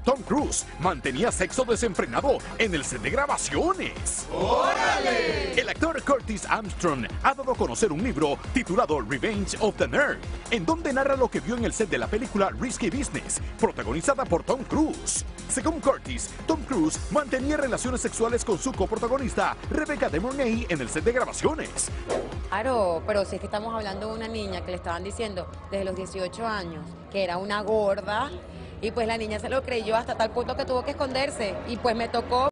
Tom Cruise mantenía sexo desenfrenado en el set de grabaciones. ¡Órale! El actor Curtis Armstrong ha dado a conocer un libro titulado Revenge of the Nerd, en donde narra lo que vio en el set de la película Risky Business, protagonizada por Tom Cruise. Según Curtis, Tom Cruise mantenía relaciones sexuales con su coprotagonista Rebecca De Mornay en el set de grabaciones. Claro, pero si es que estamos hablando de una niña que le estaban diciendo desde los 18 años que era una gorda, y pues la niña se lo creyó hasta tal punto que tuvo que esconderse, y pues me tocó.